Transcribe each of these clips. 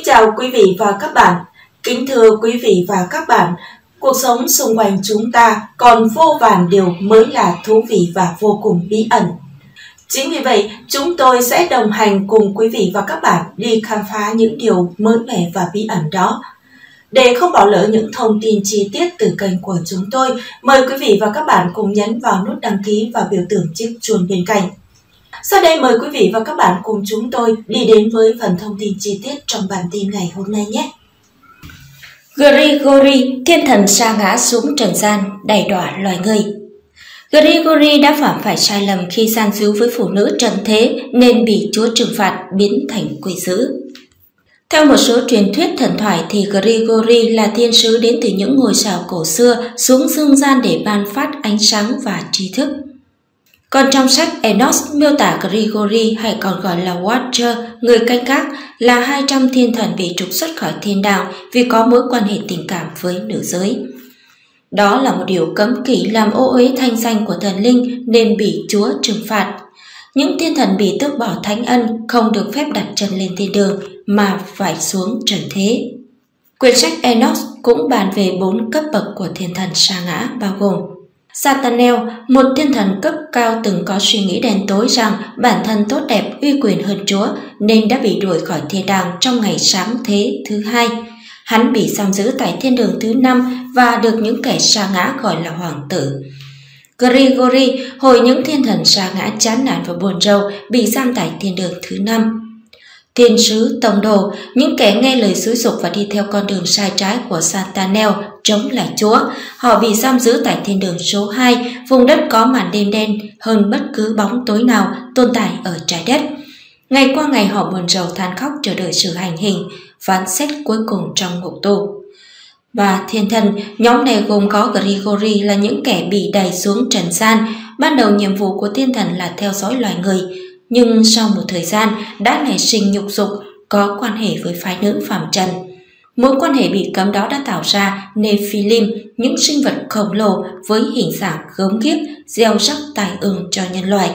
chào quý vị và các bạn. Kính thưa quý vị và các bạn, cuộc sống xung quanh chúng ta còn vô vàn điều mới lạ, thú vị và vô cùng bí ẩn. Chính vì vậy, chúng tôi sẽ đồng hành cùng quý vị và các bạn đi khám phá những điều mới mẻ và bí ẩn đó. Để không bỏ lỡ những thông tin chi tiết từ kênh của chúng tôi, mời quý vị và các bạn cùng nhấn vào nút đăng ký và biểu tượng chiếc chuông bên cạnh. Sau đây mời quý vị và các bạn cùng chúng tôi đi đến với phần thông tin chi tiết trong bản tin ngày hôm nay nhé. Grigori, thiên thần sa ngã xuống trần gian, đày đọa loài người. Grigori đã phạm phải sai lầm khi gian díu với phụ nữ trần thế nên bị Chúa trừng phạt biến thành quỷ dữ. Theo một số truyền thuyết thần thoại thì Grigori là thiên sứ đến từ những ngôi sao cổ xưa xuống dương gian để ban phát ánh sáng và trí thức. Còn trong sách Enoch miêu tả Grigori hay còn gọi là Watcher, người canh gác, là 200 thiên thần bị trục xuất khỏi thiên đàng vì có mối quan hệ tình cảm với nữ giới. Đó là một điều cấm kỵ làm ô uế thanh danh của thần linh nên bị Chúa trừng phạt. Những thiên thần bị tước bỏ thánh ân không được phép đặt chân lên thiên đường mà phải xuống trần thế. Quyển sách Enoch cũng bàn về 4 cấp bậc của thiên thần sa ngã bao gồm Satael, một thiên thần cấp cao từng có suy nghĩ đen tối rằng bản thân tốt đẹp uy quyền hơn Chúa nên đã bị đuổi khỏi thiên đàng trong ngày sáng thế thứ 2. Hắn bị giam giữ tại thiên đường thứ 5 và được những kẻ sa ngã gọi là hoàng tử. Grigori, hồi những thiên thần sa ngã chán nản và buồn rầu, bị giam tại thiên đường thứ 5. Thiên sứ tông đồ, những kẻ nghe lời xúi giục và đi theo con đường sai trái của Satael chống lại Chúa. Họ bị giam giữ tại thiên đường số 2, vùng đất có màn đêm đen hơn bất cứ bóng tối nào tồn tại ở trái đất. Ngày qua ngày họ buồn rầu than khóc chờ đợi sự hành hình, phán xét cuối cùng trong ngục tù. Và thiên thần, nhóm này gồm có Grigori là những kẻ bị đày xuống trần gian. Ban đầu nhiệm vụ của thiên thần là theo dõi loài người, nhưng sau một thời gian đã nảy sinh nhục dục, có quan hệ với phái nữ phàm trần. Mối quan hệ bị cấm đó đã tạo ra Nephilim, những sinh vật khổng lồ với hình dạng gớm ghiếc, gieo rắc tai ương cho nhân loại.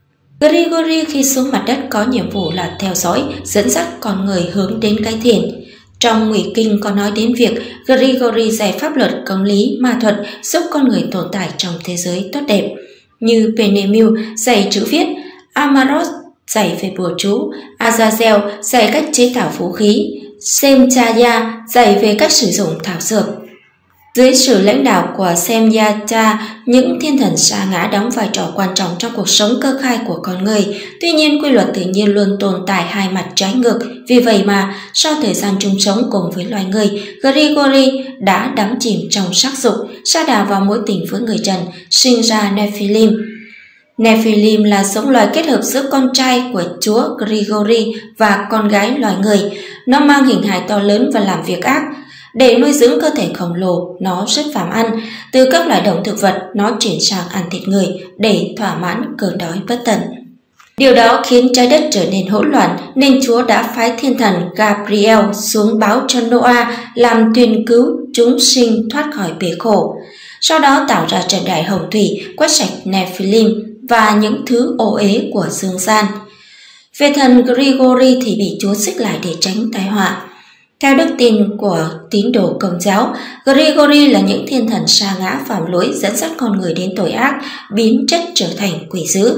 Grigori khi xuống mặt đất có nhiệm vụ là theo dõi, dẫn dắt con người hướng đến cái thiện. Trong Ngụy Kinh có nói đến việc Grigori dạy pháp luật, công lý, ma thuật giúp con người tồn tại trong thế giới tốt đẹp, như Penemiu dạy chữ viết, Amaros dạy về bùa chú, Azazel dạy cách chế tạo vũ khí, Semjaya dạy về cách sử dụng thảo dược. Dưới sự lãnh đạo của Semjaya, những thiên thần sa ngã đóng vai trò quan trọng trong cuộc sống cơ khai của con người. Tuy nhiên, quy luật tự nhiên luôn tồn tại hai mặt trái ngược. Vì vậy mà, sau thời gian chung sống cùng với loài người, Grigori đã đắm chìm trong sắc dục, sa đà vào mối tình với người trần, sinh ra Nephilim. Nephilim là giống loài kết hợp giữa con trai của Chúa Grigori và con gái loài người. Nó mang hình hài to lớn và làm việc ác. Để nuôi dưỡng cơ thể khổng lồ, nó rất phàm ăn. Từ các loài động thực vật, nó chuyển sang ăn thịt người để thỏa mãn cơn đói bất tận. Điều đó khiến trái đất trở nên hỗn loạn nên Chúa đã phái thiên thần Gabriel xuống báo cho Noah làm thuyền cứu chúng sinh thoát khỏi bể khổ. Sau đó tạo ra trận đại hồng thủy, quét sạch Nephilim và những thứ ô uế của dương gian. Về thần Grigori thì bị Chúa xích lại để tránh tai họa. Theo đức tin của tín đồ Công giáo, Grigori là những thiên thần sa ngã phạm lỗi dẫn dắt con người đến tội ác, biến chất trở thành quỷ dữ.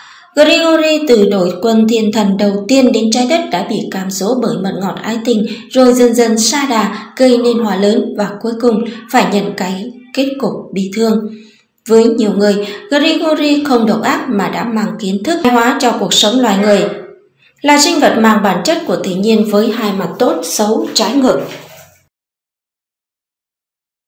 Grigori từ đội quân thiên thần đầu tiên đến trái đất đã bị cám dỗ bởi mật ngọt ái tình, rồi dần dần sa đà, gây nên họa lớn và cuối cùng phải nhận cái kết cục bi thương. Với nhiều người, Grigori không độc ác mà đã mang kiến thức hóa cho cuộc sống loài người. Là sinh vật mang bản chất của tự nhiên với hai mặt tốt, xấu, trái ngược.